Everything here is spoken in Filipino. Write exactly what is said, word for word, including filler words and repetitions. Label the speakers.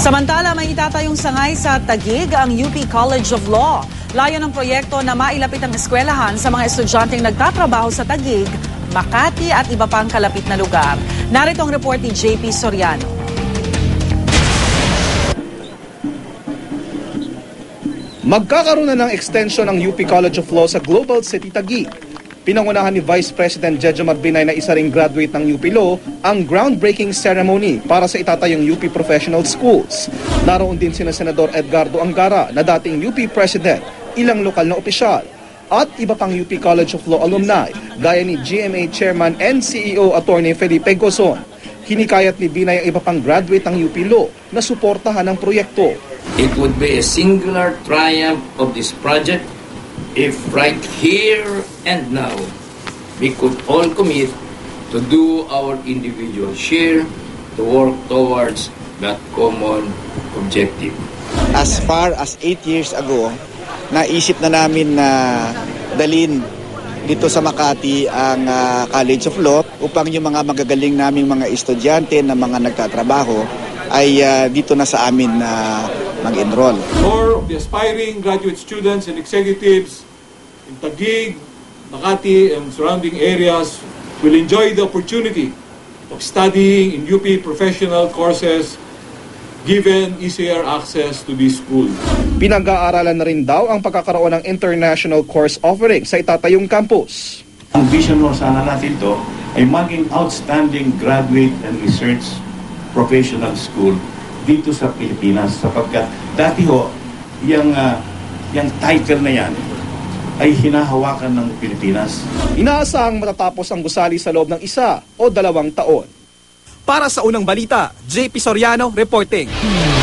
Speaker 1: Samantala, may itatayong sangay sa Taguig ang U P College of Law. Layo ng proyekto na mailapit ang eskwelahan sa mga estudyanteng nagtatrabaho sa Taguig, Makati at iba pang kalapit na lugar. Narito ang report ni J P Soriano.
Speaker 2: Magkakaroon na ng extension ng U P College of Law sa Global City Taguig. Pinangunahan ni Vice President Jejomar Binay na isa ring graduate ng U P Law ang groundbreaking ceremony para sa itatayong U P Professional Schools. Naroon din sina Senador Edgardo Angara na dating U P President, ilang lokal na opisyal, at iba pang U P College of Law alumni gaya ni G M A Chairman and C E O Attorney Felipe Gozon. Hinikayat ni Binay ang iba pang graduate ng U P Law na suportahan ang proyekto.
Speaker 3: It would be a singular triumph of this project if right here and now we could all commit to do our individual share to work towards that common objective.
Speaker 4: As far as eight years ago, naisip na namin na dalhin dito sa Makati ang uh, College of Law upang yung mga magagaling naming mga estudyante na mga nagtatrabaho ay uh, dito na sa amin na uh, mag-enroll.
Speaker 5: More of the aspiring graduate students and executives in Taguig, Makati, and surrounding areas will enjoy the opportunity of studying in U P professional courses given easier access to this school.
Speaker 2: Pinag-aaralan na rin daw ang pagkakaroon ng international course offering sa itatayong campus.
Speaker 6: Ang vision mo sana natin to ay maging outstanding graduate and research professional school dito sa Pilipinas sapagkat dati ho yung, uh, yung title na yan ay hinahawakan ng Pilipinas.
Speaker 2: Inaasahang matatapos ang gusali sa loob ng isa o dalawang taon.
Speaker 7: Para sa unang balita, J P Soriano reporting.